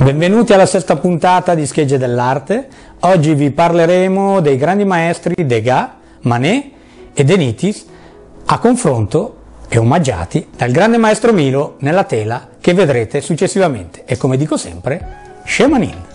Benvenuti alla sesta puntata di Schegge dell'Arte. Oggi vi parleremo dei grandi maestri Degas, Manet e De Nittis a confronto e omaggiati dal grande maestro Milo nella tela che vedrete successivamente. E come dico sempre, Shemanin.